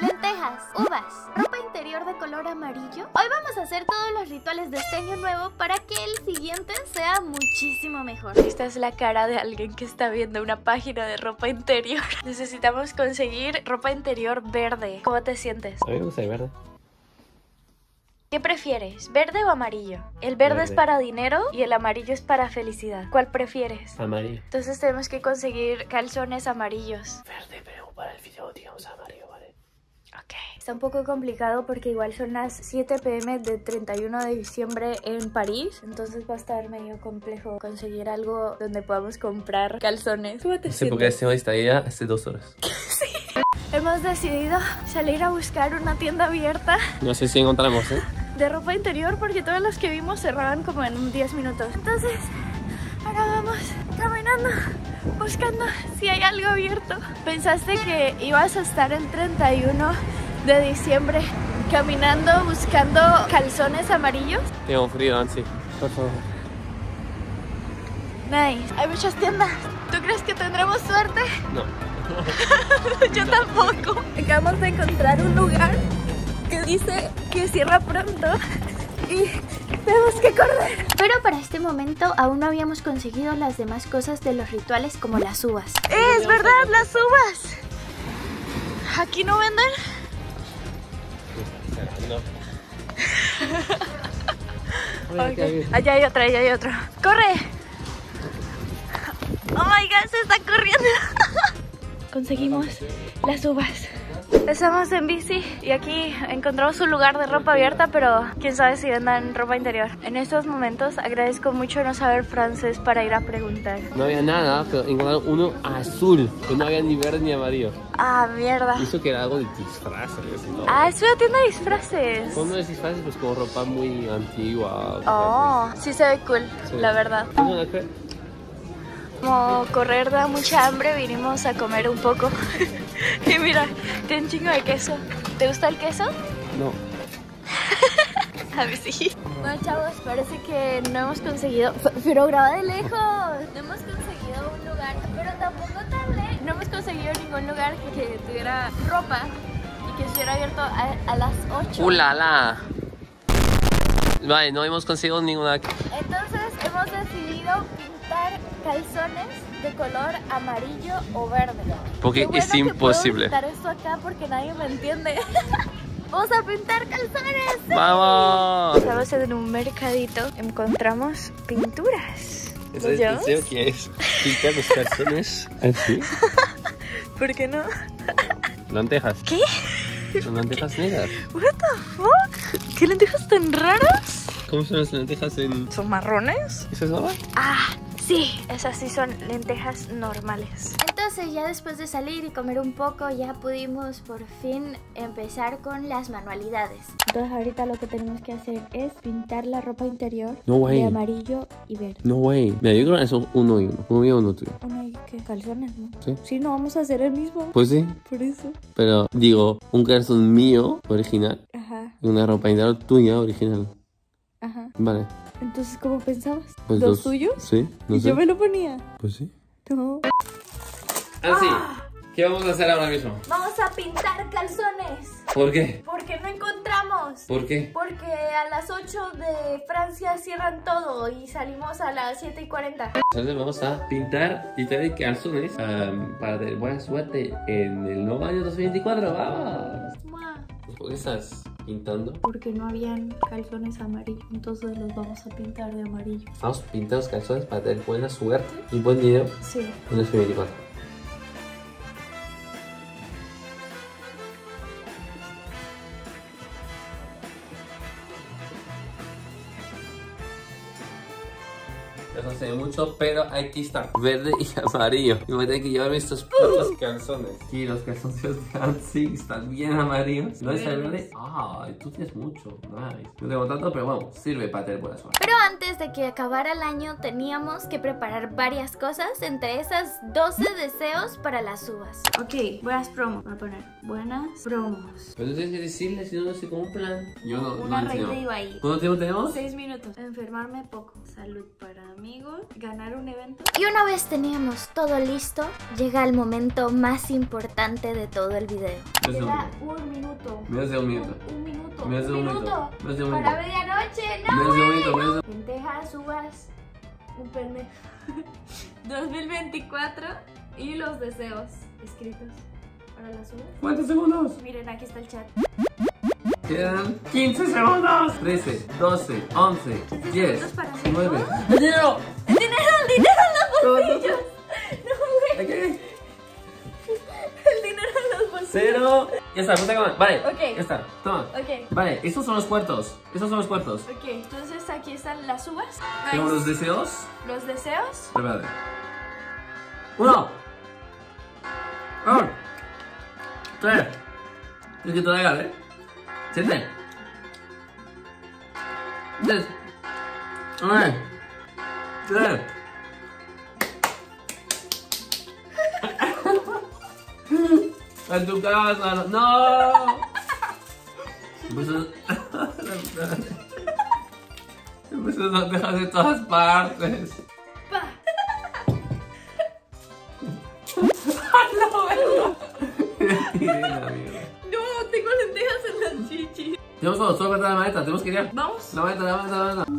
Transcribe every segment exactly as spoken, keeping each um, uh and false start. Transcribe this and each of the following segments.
lentejas, uvas, ropa interior de color amarillo. Hoy vamos a hacer todos los rituales de este año nuevo para que el siguiente sea muchísimo mejor. Esta es la cara de alguien que está viendo una página de ropa interior. Necesitamos conseguir ropa interior verde. ¿Cómo te sientes? A mí me gusta el verde. ¿Qué prefieres? ¿Verde o amarillo? El verde, verde es para dinero y el amarillo es para felicidad. ¿Cuál prefieres? Amarillo. Entonces tenemos que conseguir calzones amarillos. Verde, pero para el video digamos amarillo, ¿vale? Ok. Está un poco complicado porque igual son las siete pe eme de treinta y uno de diciembre en París. Entonces va a estar medio complejo conseguir algo donde podamos comprar calzones. ¿Cómo te no sé por qué este está ahí hace dos horas. Sí. Hemos decidido salir a buscar una tienda abierta. No sé si encontramos, ¿eh? De ropa interior porque todas las que vimos cerraban como en diez minutos. Entonces, ahora vamos caminando, buscando si hay algo abierto. ¿Pensaste que ibas a estar el treinta y uno de diciembre caminando buscando calzones amarillos? Tengo frío, Nancy. Por favor. Nice. Hay muchas tiendas. ¿Tú crees que tendremos suerte? No. Yo tampoco. Acabamos de encontrar un lugar que dice que cierra pronto y tenemos que correr. Pero para este momento aún no habíamos conseguido las demás cosas de los rituales como las uvas. ¡Es verdad, las uvas! ¿Aquí no venden? No. Okay. Allá hay otra, allá hay otra. ¡Corre! ¡Oh my god! ¡Se está corriendo! Conseguimos las uvas. Estamos en bici y aquí encontramos un lugar de ropa abierta, pero quién sabe si vendan ropa interior. En estos momentos agradezco mucho no saber francés para ir a preguntar. No había nada, pero encontraron uno azul, que no había ni verde ni amarillo. Ah, mierda. Hizo que era algo de disfraces. ¿No? Ah, es una tienda de disfraces. Cuando es disfraces, pues como ropa muy antigua. Oh, sí se ve cool, sí. La verdad. Como correr da mucha hambre, vinimos a comer un poco. Y mira, tiene un chingo de queso. ¿Te gusta el queso? No. A mí sí. Bueno, chavos, parece que no hemos conseguido... Pero graba de lejos. No hemos conseguido un lugar, pero tampoco tan lejos. No hemos conseguido ningún lugar que tuviera ropa y que estuviera abierto a, a las ocho. ¡Ulala! Vale, no hemos conseguido ninguna. Entonces hemos decidido pintar calzones de color amarillo o verde. Porque bueno es imposible. Puedo pintar esto acá porque nadie me entiende. Vamos a pintar calzones. ¿Sí? ¡Vamos! Estamos en un mercadito. Encontramos pinturas. ¿Eso es en serio que es pintar los calzones así? ¿Por qué no? Lentejas. ¿Qué? Son lentejas negras. What the fuck? ¿Qué lentejas tan raras? ¿Cómo son las lentejas en...? ¿Son marrones? ¿Eso es nada? Ah, sí, esas sí son lentejas normales. Entonces ya después de salir y comer un poco ya pudimos por fin empezar con las manualidades. Entonces ahorita lo que tenemos que hacer es pintar la ropa interior no way. de amarillo y verde. No way. Mira, yo creo que son uno y uno. Uno mío, uno tuyo. Uno y qué, calzones, ¿no? Sí. Sí, no vamos a hacer el mismo. Pues sí. Por eso. Pero digo, un calzón mío original. Ajá. Y una ropa interior tuya original. Ajá. Vale. Entonces, ¿cómo pensabas? Pues ¿Los dos. tuyos? Sí. No ¿Y sé. yo me lo ponía? Pues sí. No. Ah, sí. ¿Qué vamos a hacer ahora mismo? Vamos a pintar calzones. ¿Por qué? Porque no encontramos. ¿Por qué? Porque a las ocho de Francia cierran todo y salimos a las siete y cuarenta. Entonces vamos a pintar y traer calzones um, para tener buena suerte en el nuevo año dos mil veinticuatro. ¡Vamos! ¿Por qué estás pintando? Porque no habían calzones amarillos, entonces los vamos a pintar de amarillo. Vamos a pintar los calzones para tener buena suerte y buen dinero Sí. en dos mil veinticuatro. No sé mucho, pero aquí está verde y amarillo. Y voy a tener que llevarme estos putos calzones. Sí, los calzones de Nancy están bien amarillos. No es el verde. Ay, tú tienes mucho. Nice. No tengo tanto, pero bueno, sirve para tener buena suerte. Pero antes de que acabara el año teníamos que preparar varias cosas. Entre esas doce deseos para las uvas. Ok, buenas promos. Voy a poner buenas promos. Pero tienes que decirle si no, no se cumplan. Yo no, Una no raíz entiendo. de Ibai. ¿Cuánto tiempo tenemos? Seis minutos. Enfermarme poco. Salud para mí. amigos, ganar un evento. Y una vez teníamos todo listo, llega el momento más importante de todo el video. Queda un minuto. Menos de un minuto. Un, un minuto. Menos de un minuto. Menos de un minuto. Para medianoche, no. Menos de un minuto, menos de... Lentejas, uvas, un pene. dos mil veinticuatro y los deseos escritos para las uvas. ¿Cuántos segundos? Miren, aquí está el chat. Quedan quince segundos. trece, doce, once, diez, nueve. ¡El dinero! ¡El dinero! ¡El dinero en los bolsillos! No, güey. ¿Qué? El dinero en los bolsillos. Cero. Ya está, punta cámara. Vale. Ok. Ya está. Toma. Ok. Vale, estos son los cuartos. Estos son los cuartos. Ok, entonces aquí están las uvas. Tengo Nice. los deseos. Los deseos. Prepárate. Uno. Dos. Tres. Tienes que tragar, ¿eh? Siete. Diez. Nueve. Tres. En tu casa, no. Pues pues nos dejas de todas partes. Pa. No, venga. Bien, amigo. No, tengo lentejas en las chichis. Tenemos todo, solo falta la maleta, tenemos que ir ya. Vamos. La maleta, la maleta, la maleta.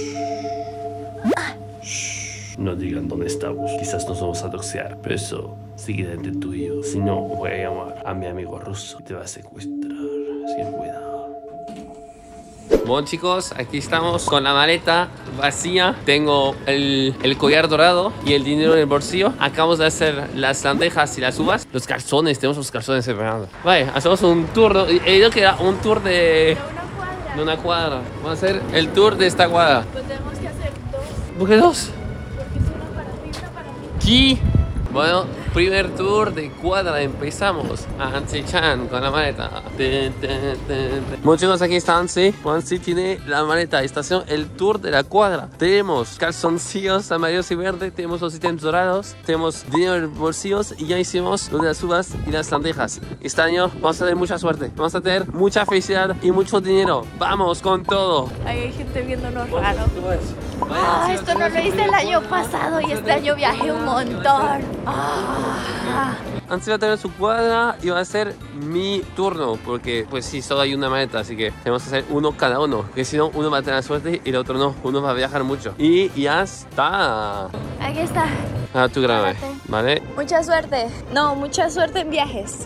No digan dónde estamos, quizás nos vamos a doxear, pero eso sigue entre tú y yo. Si no, voy a llamar a mi amigo ruso y te va a secuestrar. Así que cuidado. Bueno, chicos, aquí estamos con la maleta vacía. Tengo el, el collar dorado y el dinero en el bolsillo. Acabamos de hacer las lentejas y las uvas. Los calzones, tenemos los calzones separados. Vale, hacemos un tour. ¿No? He dicho que era un tour de... De una cuadra. de una cuadra. Vamos a hacer el tour de esta cuadra. Pues tenemos que hacer dos. ¿Por qué dos? Porque es una para ti y una para mí. ¿Qué? Bueno, primer tour de cuadra, empezamos. Ansi-chan con la maleta. Ten, ten, ten, ten. Bueno, chicos, aquí está Ansi. Ansi tiene la maleta. Está haciendo el tour de la cuadra. Tenemos calzoncillos amarillos y verdes. Tenemos los ítems dorados. Tenemos dinero en bolsillos. Y ya hicimos lo de las uvas y las lentejas. Este año vamos a tener mucha suerte. Vamos a tener mucha felicidad y mucho dinero. Vamos con todo. Ahí hay gente viéndonos raro. Vaya, Ah, sí, esto no lo hice el año pasado y este año viajé un montón. Ah. Antes va a tener su cuadra y va a ser mi turno, porque pues sí, solo hay una maleta, así que tenemos que hacer uno cada uno, porque si no, uno va a tener suerte y el otro no, uno va a viajar mucho. Y ya está. Aquí está. Ah, tú grabé, ¿vale? Mucha suerte. No, mucha suerte en viajes.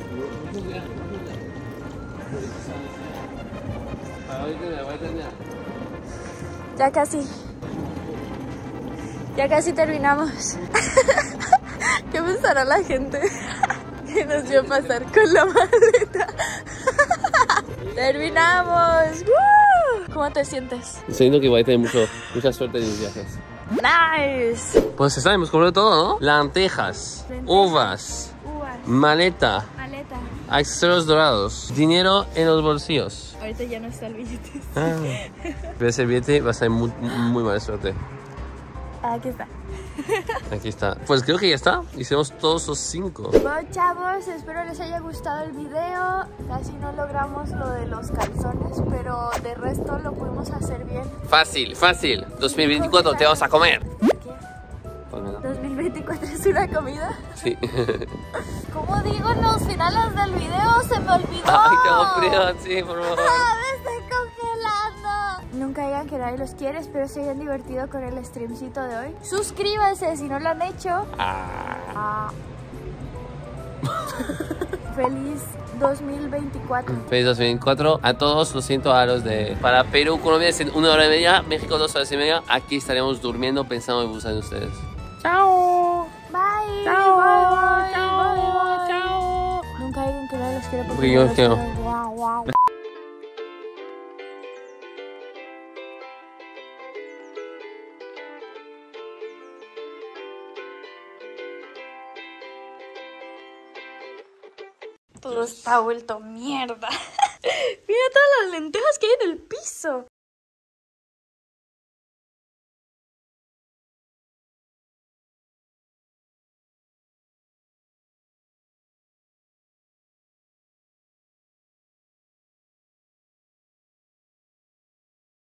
Ya casi. Ya casi terminamos. ¿Qué pensará la gente que nos vio pasar con la maleta? ¡Terminamos! ¡Woo! ¿Cómo te sientes? Siento que voy a tener mucho, mucha suerte en mis viajes. ¡Nice! Pues está, hemos comprado todo, ¿no? Lentejas, Lentejas. uvas, Uvas, maleta, maleta. accesorios dorados, dinero en los bolsillos. Ahorita ya no está el billete. Ah. Pero ese billete va a ser muy, muy mala suerte. Aquí está. Aquí está. Pues creo que ya está. Hicimos todos los cinco. Bueno, chavos, espero les haya gustado el video. Casi no logramos lo de los calzones, pero de resto lo pudimos hacer bien. Fácil, fácil. dos mil veinticuatro te vas a comer. ¿Qué? Pues nada. ¿dos mil veinticuatro es una comida? Sí. Como digo en los finales del video, se me olvidó. Ay, tengo frío, sí, por favor. ¡Ah, me estoy congelando! Nunca digan que nadie los quiere, espero se hayan divertido con el streamcito de hoy. Suscríbanse si no lo han hecho. Ah. Ah. Feliz dos mil veinticuatro. Feliz dos mil veinticuatro a todos. Lo siento a los de para Perú, Colombia es en una hora y media, México dos horas y media. Aquí estaremos durmiendo pensando en buscar en ustedes. Chao. Bye. Chao. Bye, bye, Chao. bye, bye. Chao. Nunca digan que nadie los quiere porque Porque no yo los quiero. quieren. Guau, guau. Todo está vuelto mierda. Mira todas las lentejas que hay en el piso.